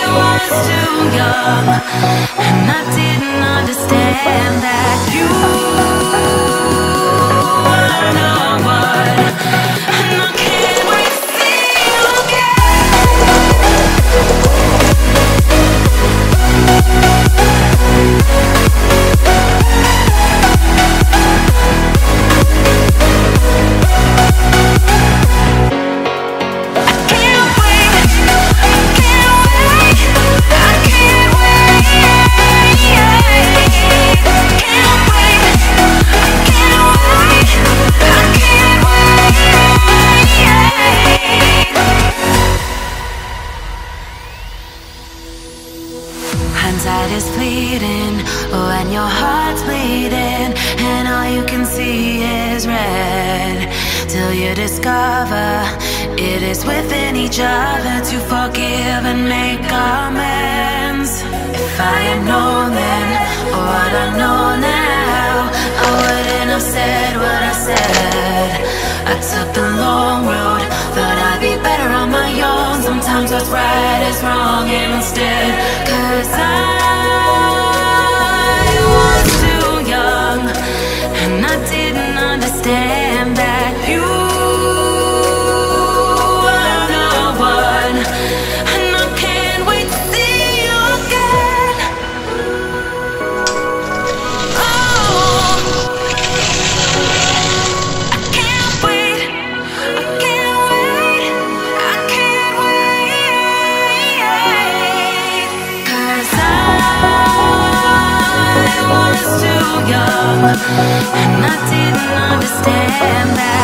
was too young, and I didn't understand that you were the one, and I can't wait to see you hindsight is fleeting when your heart's bleeding and all you can see is red, till you discover it is within each other to forgive and make amends. If I had known then what I know now, I wouldn't have said what I said. I took the long road, thought I'd be better on my own. Sometimes what's right is wrong instead, 'cause I was too young, and I didn't understand that you were the one, and I can't wait to see you again. Oh, I can't wait, I can't wait, I can't wait, 'cause I was too young, and I didn't understand that